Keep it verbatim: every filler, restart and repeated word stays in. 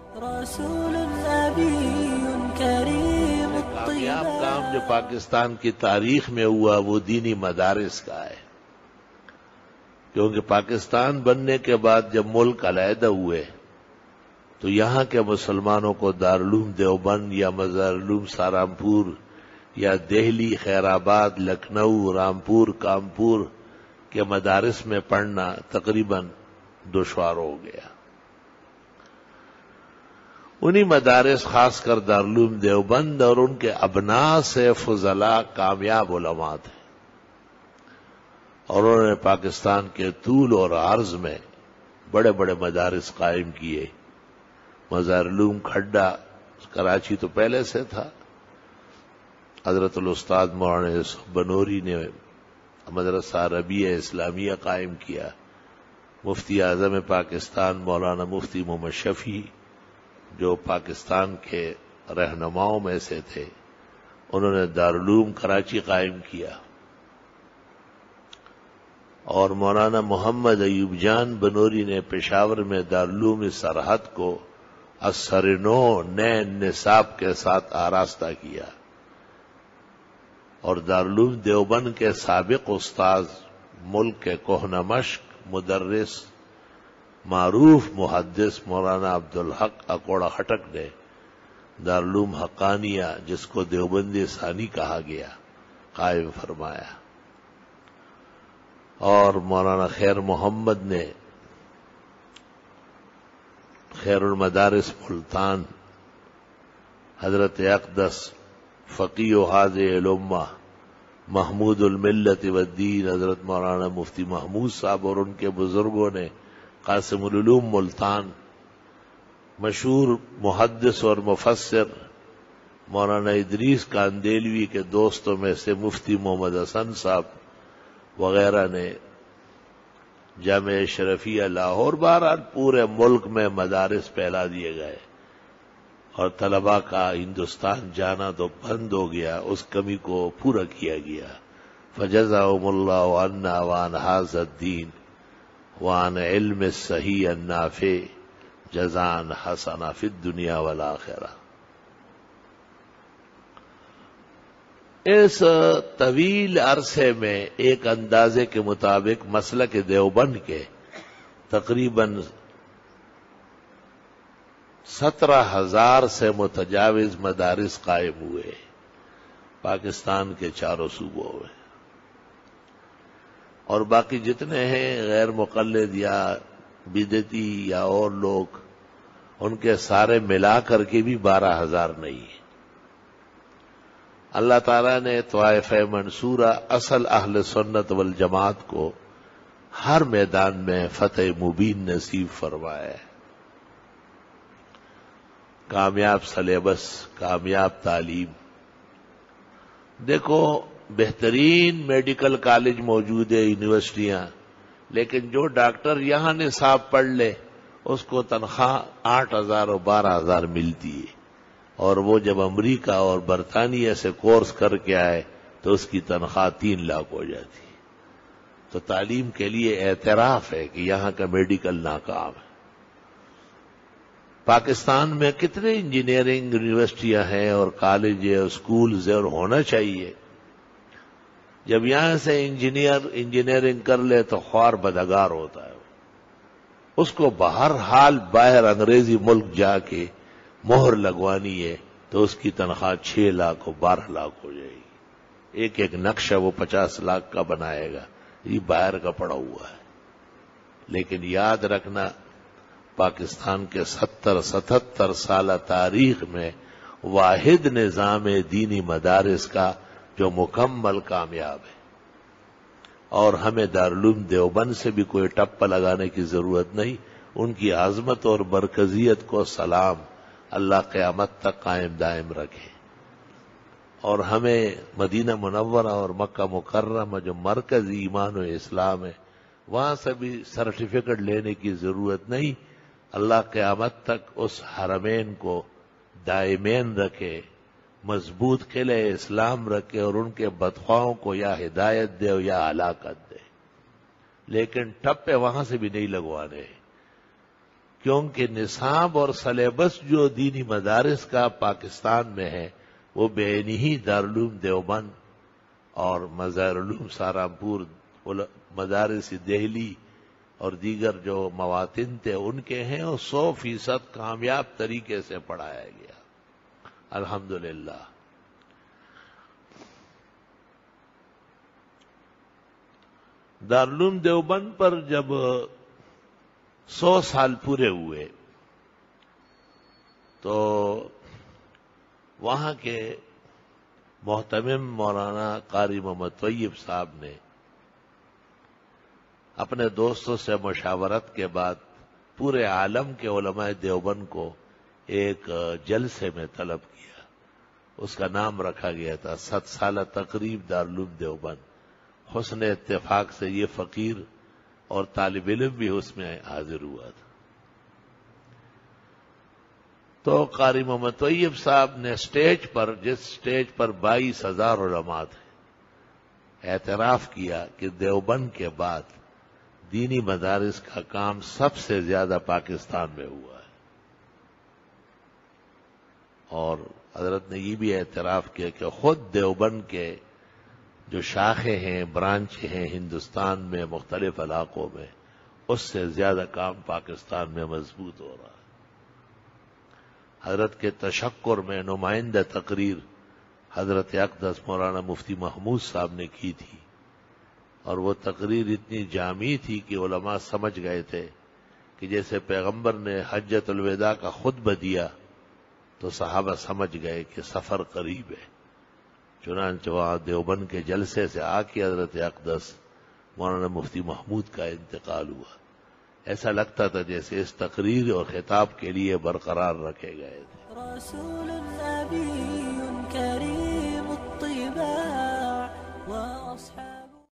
رسول نبی کریم کامیاب کام جو پاکستان کی تاریخ میں ہوا وہ دینی مدارس کا ہے، کیونکہ پاکستان بننے کے بعد جب ملک علیحدہ ہوئے تو یہاں کے مسلمانوں کو دارالعلوم دیوبند یا مزارالعلوم سہارنپور یا دہلی، خیر آباد، لکھنؤ، رامپور، کانپور کے مدارس میں پڑھنا تقریباً دشوار ہو گیا۔ انہی مدارس، خاص کر دارالعلوم دیوبند اور ان کے ابناء سے فضلاء کامیاب علماء تھے، اور انہوں نے پاکستان کے طول اور عرض میں بڑے بڑے مدارس قائم کیے۔ مزارالعلوم کھڈا کراچی تو پہلے سے تھا، حضرت الاستاذ مولانا یوسف بنوری نے مدرسہ عربیہ اسلامیہ قائم کیا۔ مفتی اعظم پاکستان مولانا مفتی محمد شفیع جو پاکستان کے رہنماؤں میں سے تھے، انہوں نے دارالعلوم کراچی قائم کیا، اور مولانا محمد ایوب جان بنوری نے پشاور میں دارالعلوم سرحد کو اثر نو نئے نصاب کے ساتھ آراستہ کیا، اور دارالعلوم دیوبند کے سابق استاذ، ملک کے کہنہ مشق مدرس، معروف محدث مولانا عبدالحق اکوڑا خٹک نے دارالعلوم حقانیہ، جس کو دیوبندی ثانی کہا گیا، قائم فرمایا، اور مولانا خیر محمد نے خیر المدارس ملتان، حضرت اقدس فقیہ و حاضر الامہ محمود الملت والدین حضرت مولانا مفتی محمود صاحب اور ان کے بزرگوں نے قاسم العلوم ملتان، مشہور محدث اور مفسر مولانا ادریس کاندیلوی کے دوستوں میں سے مفتی محمد حسن صاحب وغیرہ نے جامعہ اشرفیہ لاہور، بہرحال پورے ملک میں مدارس پھیلا دیے گئے، اور طلباء کا ہندوستان جانا تو بند ہو گیا، اس کمی کو پورا کیا گیا۔ فجزاهم اللہ عنا وعن ھذا الدین وعن علم الصحیح النافع جزاء حسنا فی الدنیا والآخرہ۔ اس طویل عرصے میں ایک اندازے کے مطابق مسلک دیوبند کے تقریباً سترہ ہزار سے متجاوز مدارس قائم ہوئے پاکستان کے چاروں صوبوں میں، اور باقی جتنے ہیں غیر مقلد یا بدعتی یا اور لوگ، ان کے سارے ملا کر کے بھی بارہ ہزار نہیں ہیں۔ اللہ تعالیٰ نے طائفہ منصورہ اصل اہل سنت والجماعت کو ہر میدان میں فتح مبین نصیب فرمایا ہے۔ کامیاب سلیبس، کامیاب تعلیم، دیکھو بہترین میڈیکل کالج موجود ہے، یونیورسٹیاں، لیکن جو ڈاکٹر یہاں نصاب پڑھ لے اس کو تنخواہ آٹھ ہزار اور بارہ ہزار ملتی ہے، اور وہ جب امریکہ اور برطانیہ سے کورس کر کے آئے تو اس کی تنخواہ تین لاکھ ہو جاتی ہے۔ تو تعلیم کے لیے اعتراف ہے کہ یہاں کا میڈیکل ناکام ہے۔ پاکستان میں کتنے انجینئرنگ یونیورسٹیاں ہیں اور کالج اور اسکولز ہیں، اور ہونا چاہیے۔ جب یہاں سے انجینئر انجینئرنگ کر لے تو خوار بدگار ہوتا ہے، اس کو بہر حال باہر انگریزی ملک جا کے مہر لگوانی ہے تو اس کی تنخواہ چھ لاکھ اور بارہ لاکھ ہو جائے گی۔ ایک ایک نقشہ وہ پچاس لاکھ کا بنائے گا، یہ باہر کا پڑا ہوا ہے۔ لیکن یاد رکھنا، پاکستان کے ستر ستہتر سالہ تاریخ میں واحد نظام دینی مدارس کا جو مکمل کامیاب ہے، اور ہمیں دارالعلوم دیوبند سے بھی کوئی ٹپا لگانے کی ضرورت نہیں۔ ان کی عظمت اور مرکزیت کو سلام، اللہ قیامت تک قائم دائم رکھے، اور ہمیں مدینہ منورہ اور مکہ مکرمہ جو مرکز ایمان و اسلام ہے وہاں سے بھی سرٹیفکیٹ لینے کی ضرورت نہیں۔ اللہ قیامت تک اس حرمین کو دائمین رکھے، مضبوط قلعہ اسلام رکھے، اور ان کے بدخواہوں کو یا ہدایت دے یا ہلاکت دے، لیکن ٹپے وہاں سے بھی نہیں لگوانے۔ کیونکہ نصاب اور سلیبس جو دینی مدارس کا پاکستان میں ہے وہ بے عینی دارالعلوم دیوبند اور مظاہر علوم سہارنپور، مدارس دہلی اور دیگر جو مواطن تھے ان کے ہیں، اور سو فیصد کامیاب طریقے سے پڑھایا گیا الحمدللہ۔ دارالعلوم دیوبند پر جب سو سال پورے ہوئے تو وہاں کے محتمم مولانا قاری محمد طیب صاحب نے اپنے دوستوں سے مشاورت کے بعد پورے عالم کے علماء دیوبند کو ایک جلسے میں طلب کیا۔ اس کا نام رکھا گیا تھا ست سالہ تقریب دارالعلوم دیوبند۔ حسن اتفاق سے یہ فقیر اور طالب علم بھی اس میں حاضر ہوا تھا۔ تو قاری محمد طیب صاحب نے سٹیج پر، جس سٹیج پر بائیس ہزار علماء تھے، اعتراف کیا کہ دیوبند کے بعد دینی مدارس کا کام سب سے زیادہ پاکستان میں ہوا ہے، اور حضرت نے یہ بھی اعتراف کیا کہ خود دیوبند کے جو شاخیں ہیں، برانچ ہیں ہندوستان میں مختلف علاقوں میں، اس سے زیادہ کام پاکستان میں مضبوط ہو رہا ہے۔ حضرت کے تشکر میں نمائندہ تقریر حضرت اقدس مولانا مفتی محمود صاحب نے کی تھی، اور وہ تقریر اتنی جامع تھی کہ علماء سمجھ گئے تھے کہ جیسے پیغمبر نے حجۃ الوداع کا خطبہ دیا تو صحابہ سمجھ گئے کہ سفر قریب ہے۔ چنانچہ وہاں دیوبند کے جلسے سے آ کے حضرت اقدس مولانا مفتی محمود کا انتقال ہوا۔ ایسا لگتا تھا جیسے اس تقریر اور خطاب کے لیے برقرار رکھے گئے تھے۔ رسول نبی کریم الطباع واصحاب